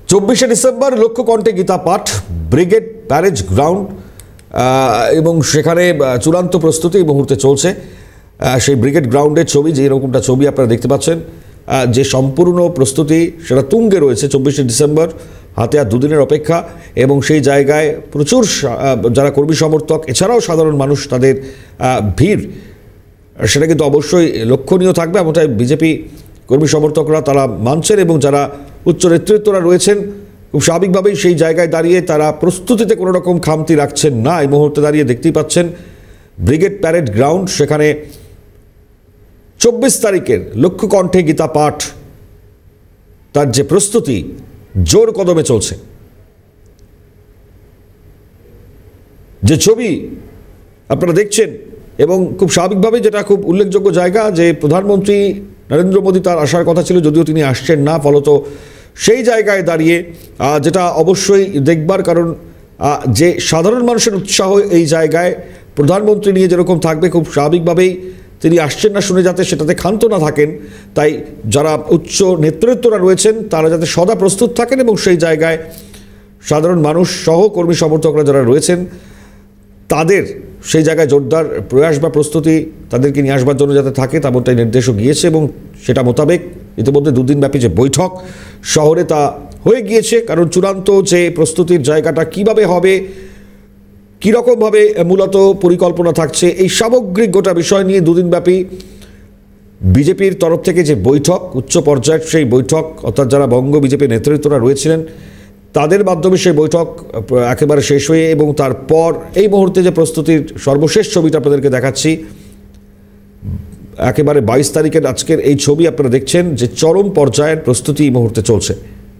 24শে December লক্ষ্যকণ্ঠে Gita পাঠ brigade Pérez ground এবং সেখানে চূড়ান্ত প্রস্তুতি এই মুহূর্তে চলছে। সেই ব্রিগেড গ্রাউন্ডের ছবি, যে এরকমটা ছবি আপনারা দেখতে পাচ্ছেন, যে সম্পূর্ণ প্রস্তুতি সেটা তুঙ্গে রয়েছে। 24শে ডিসেম্বর হাতে আর দুদিনের অপেক্ষা এবং সেই জায়গায় প্রচুর যারা কর্মী সমর্থক এছাড়াও সাধারণ মানুষ তাদের ভিড় সেটা কিন্তু অবশ্যই লক্ষণীয় থাকবে। এমনটাই বিজেপি কর্মী সমর্থকরা তারা মানছেন এবং যারা উচ্চ নেতৃত্বরা রয়েছেন খুব স্বাভাবিকভাবেই সেই জায়গায় দাঁড়িয়ে তারা প্রস্তুতিতে কোনো রকম খামতি রাখছেন না। এই মুহূর্তে দাঁড়িয়ে দেখতেই পাচ্ছেন ব্রিগেড প্যারেড গ্রাউন্ড, সেখানে 24 তারিখের লক্ষ্যকণ্ঠে গীতা পাঠ তার যে প্রস্তুতি জোর কদমে চলছে। যে ছবি আপনারা দেখছেন এবং খুব স্বাভাবিকভাবেই যেটা খুব উল্লেখযোগ্য জায়গা, যে প্রধানমন্ত্রী নরেন্দ্র মোদী তার আসার কথা ছিল, যদিও তিনি আসছেন না, ফলত সেই জায়গায় দাঁড়িয়ে যেটা অবশ্যই দেখবার কারণ যে সাধারণ মানুষের উৎসাহ এই জায়গায় প্রধানমন্ত্রী নিয়ে যেরকম থাকবে, খুব স্বাভাবিকভাবেই তিনি আসছেন না শুনে যাতে সেটাতে ক্ষান্ত না থাকেন, তাই যারা উচ্চ নেতৃত্বরা রয়েছেন তারা যাতে সদা প্রস্তুত থাকেন এবং সেই জায়গায় সাধারণ মানুষ সহ কর্মী সমর্থকরা যারা রয়েছেন তাদের সেই জায়গায় জোরদার প্রয়াস বা প্রস্তুতি তাদেরকে নিয়ে আসবার জন্য যাতে থাকে তেমনটাই নির্দেশও গিয়েছে এবং সেটা মোতাবেক ইতিমধ্যে দুদিনব্যাপী যে বৈঠক শহরে তা হয়ে গিয়েছে। কারণ চূড়ান্ত যে প্রস্তুতির জায়গাটা কিভাবে হবে, কীরকমভাবে মূলত পরিকল্পনা থাকছে, এই সামগ্রিক গোটা বিষয় নিয়ে দুদিনব্যাপী বিজেপির তরফ থেকে যে বৈঠক উচ্চ পর্যায়ের, সেই বৈঠক অর্থাৎ যারা বঙ্গ বিজেপির নেতৃত্বরা রয়েছিলেন তাদের মাধ্যমে সেই বৈঠক একেবারে শেষ হয়ে এবং তারপর এই মুহূর্তে যে প্রস্তুতির সর্বশেষ ছবিটা আপনাদেরকে দেখাচ্ছি, একেবারে 22 তারিখের আজকের এই ছবি আপনারা দেখছেন, যে চরম পর্যায়ের প্রস্তুতি এই মুহূর্তে চলছে।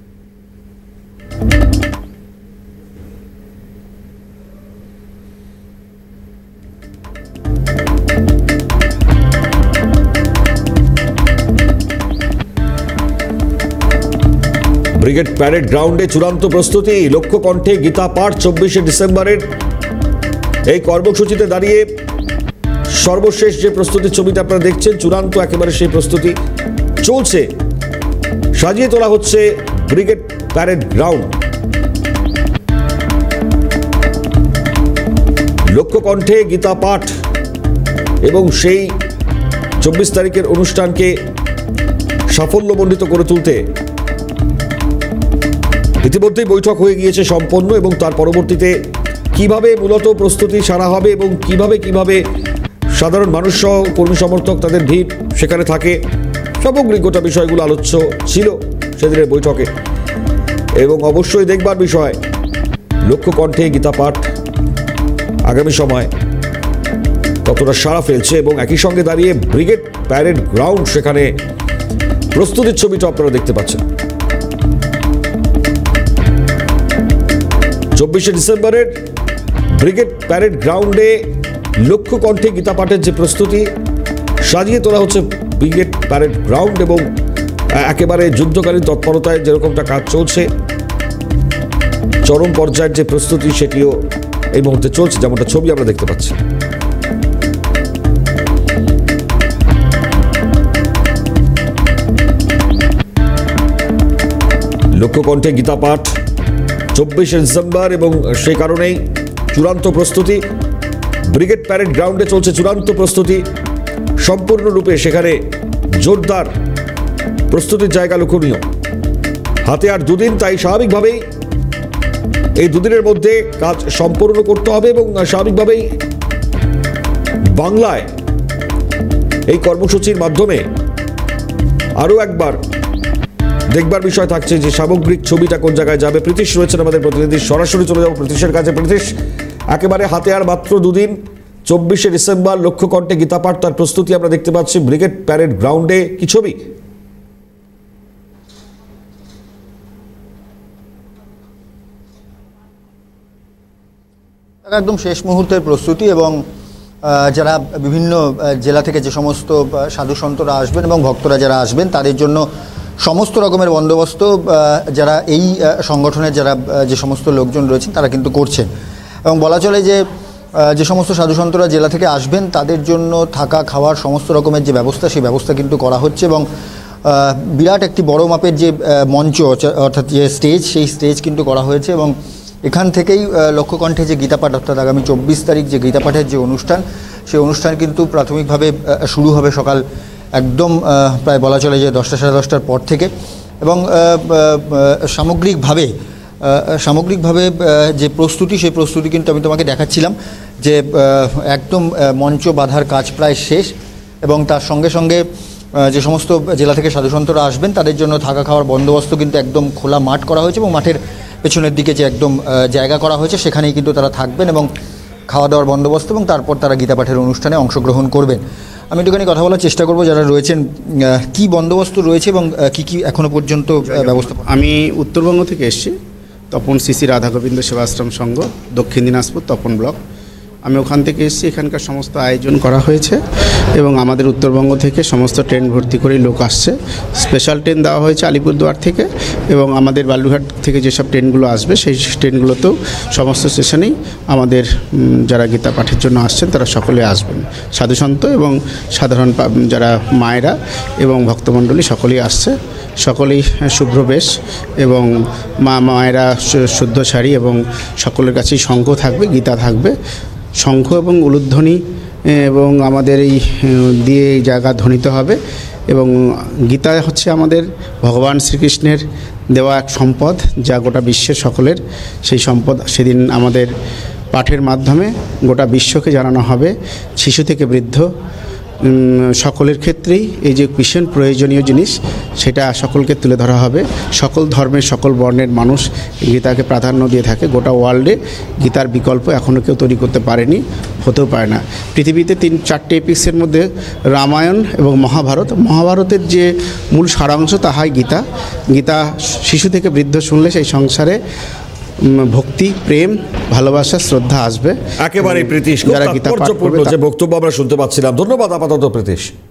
ব্রিগেড প্যারেড গ্রাউন্ডে চূড়ান্ত প্রস্তুতি, লক্ষ্যকণ্ঠে গীতা পাঠ 24শে ডিসেম্বরের এই কর্মসূচিতে দাঁড়িয়ে সর্বশেষ যে প্রস্তুতির ছবিটা আপনারা দেখছেন, চূড়ান্ত একেবারে সেই প্রস্তুতি চলছে। সাজিয়ে তোলা হচ্ছে ব্রিগেড প্যারেড গ্রাউন্ড। লক্ষ্যকণ্ঠে গীতা পাঠ এবং সেই 24 তারিখের অনুষ্ঠানকে সাফল্যমণ্ডিত করে তুলতে ইতিমধ্যেই বৈঠক হয়ে গিয়েছে সম্পন্ন এবং তার পরবর্তীতে কিভাবে মূলত প্রস্তুতি সারা হবে এবং কিভাবে সাধারণ মানুষ সহ কর্মী সমর্থক তাদের ভিড় সেখানে থাকে, সামগ্রিক গোটা বিষয়গুলো আলোচ্য ছিল সেদিনের বৈঠকে। এবং অবশ্যই দেখবার বিষয় লক্ষ্যকণ্ঠে গীতা পাঠ আগামী সময় কতটা সাড়া ফেলছে এবং একই সঙ্গে দাঁড়িয়ে ব্রিগেড প্যারেড গ্রাউন্ড, সেখানে প্রস্তুতির ছবিটা আপনারা দেখতে পাচ্ছেন। 24শে ডিসেম্বরের ব্রিগেড প্যারেড গ্রাউন্ডে লক্ষ্যকণ্ঠে গীতা পাঠের যে প্রস্তুতি সাজিয়ে তোলা হচ্ছে ব্রিগেড প্যারেড গ্রাউন্ড এবং একেবারে যুদ্ধকালীন তৎপরতায় যেরকমটা কাজ চলছে, চরম পর্যায়ের যে প্রস্তুতি সেটিও এই মুহূর্তে চলছে, যেমনটা ছবি আমরা দেখতে পাচ্ছি। লক্ষ্যকণ্ঠে গীতা পাঠ 24শে ডিসেম্বর এবং সেই কারণেই চূড়ান্ত প্রস্তুতি ব্রিগেড প্যারেড গ্রাউন্ডে চলছে। চূড়ান্ত প্রস্তুতি সম্পূর্ণরূপে সেখানে জোরদার প্রস্তুতির জায়গা লক্ষণীয়। হাতে আর দুদিন, তাই স্বাভাবিকভাবেই এই দুদিনের মধ্যে কাজ সম্পূর্ণ করতে হবে এবং স্বাভাবিকভাবেই বাংলায় এই কর্মসূচির মাধ্যমে আরও একবার দেখবার বিষয় থাকছে যে সামগ্রিক ছবিটা কোন জায়গায় যাবে। প্রীতিশ রয়েছেন আমাদের প্রতিনিধি, সরাসরি চলে যাব প্রীতিশের কাছে। প্রীতিশ, একেবারে হাতে আর মাত্র দুদিন, 24শে ডিসেম্বর লক্ষ্যকণ্ঠে গীতা পাঠ তার প্রস্তুতি আমরা দেখতে পাচ্ছি ব্রিগেড প্যারেড গ্রাউন্ডে, কি ছবি? একদম শেষ মুহূর্তের প্রস্তুতি এবং যারা বিভিন্ন জেলা থেকে যে সমস্ত সাধু সন্তরা আসবেন এবং ভক্তরা যারা আসবেন তাদের জন্য সমস্ত রকমের বন্দোবস্ত যারা এই সংগঠনের যারা যে সমস্ত লোকজন রয়েছেন তারা কিন্তু করছেন এবং বলা চলে যে সমস্ত সাধুসন্তরা জেলা থেকে আসবেন তাদের জন্য থাকা খাওয়ার সমস্ত রকমের যে ব্যবস্থা সেই ব্যবস্থা কিন্তু করা হচ্ছে এবং বিরাট একটি বড় মাপের যে মঞ্চ অর্থাৎ যে স্টেজ, সেই স্টেজ কিন্তু করা হয়েছে এবং এখান থেকেই লক্ষ্যকণ্ঠে যে গীতাপাঠ অর্থাৎ আগামী 24 তারিখ যে গীতাপাঠের যে অনুষ্ঠান, সেই অনুষ্ঠান কিন্তু প্রাথমিকভাবে শুরু হবে সকাল একদম প্রায় বলা চলে যে 10টা সাড়ে 10টার পর থেকে। এবং সামগ্রিকভাবে যে প্রস্তুতি, সেই প্রস্তুতি কিন্তু আমি তোমাকে দেখাচ্ছিলাম যে একদম মঞ্চ বাঁধার কাজ প্রায় শেষ এবং তার সঙ্গে সঙ্গে যে সমস্ত জেলা থেকে সাধুসন্তরা আসবেন তাদের জন্য থাকা খাওয়ার বন্দোবস্ত কিন্তু একদম খোলা মাঠ করা হয়েছে এবং মাঠের পেছনের দিকে যে একদম জায়গা করা হয়েছে সেখানেই কিন্তু তারা থাকবেন এবং খাওয়া দাওয়ার বন্দোবস্ত এবং তারপর তারা গীতাপাঠের অনুষ্ঠানে অংশগ্রহণ করবেন। আমি একটুখানি কথা বলার চেষ্টা করব যারা রয়েছেন, কি বন্দোবস্ত রয়েছে এবং কি কি এখনো পর্যন্ত ব্যবস্থা। আমি উত্তরবঙ্গ থেকে এসেছি, তপন শ্রী রাধা গোবিন্দ সেবাশ্রম সংঘ, দক্ষিণ দিনাজপুর, তপন ব্লক। আমি ওখান থেকে এসেছি। এখানকার সমস্ত আয়োজন করা হয়েছে এবং আমাদের উত্তরবঙ্গ থেকে সমস্ত ট্রেন ভর্তি করেই লোক আসছে। স্পেশাল ট্রেন দেওয়া হয়েছে আলিপুরদুয়ার থেকে এবং আমাদের বালুরঘাট থেকে যেসব ট্রেনগুলো আসবে সেই ট্রেনগুলোতেও সমস্ত স্টেশনেই আমাদের যারা গীতা পাঠের জন্য আসছেন তারা সকলে আসবেন। সাধুসন্ত এবং সাধারণ যারা মায়েরা এবং ভক্তমণ্ডলী সকলেই আসছে। সকলেই শুভ্র বেশ এবং মায়েরা শুদ্ধ শাড়ি এবং সকলের কাছেই শঙ্খ থাকবে, গীতা থাকবে। শঙ্খ এবং উলুধ্বনি এবং আমাদের এই দিয়ে এই জায়গা ধ্বনিত হবে এবং গীতা হচ্ছে আমাদের ভগবান শ্রীকৃষ্ণের দেওয়া এক সম্পদ, যা গোটা বিশ্বের সকলের। সেই সম্পদ সেদিন আমাদের পাঠের মাধ্যমে গোটা বিশ্বকে জানানো হবে। শিশু থেকে বৃদ্ধ সকলের ক্ষেত্রেই এই যে ভীষণ প্রয়োজনীয় জিনিস সেটা সকলকে তুলে ধরা হবে। সকল ধর্মের সকল বর্ণের মানুষ গীতাকে প্রাধান্য দিয়ে থাকে। গোটা ওয়ার্ল্ডে গীতার বিকল্প এখনও কেউ তৈরি করতে পারেনি, হতেও পারে না। পৃথিবীতে 3-4টে এপিক্সের মধ্যে রামায়ণ এবং মহাভারতের যে মূল সারাংশ তাহাই গীতা। গীতা শিশু থেকে বৃদ্ধ শুনলে সেই সংসারে ভক্তি, প্রেম, ভালোবাসা, শ্রদ্ধা আসবে। একেবারে প্রীতিশ, যে বক্তব্য আমরা শুনতে পাচ্ছিলাম। ধন্যবাদ আপাতত প্রীতিশ।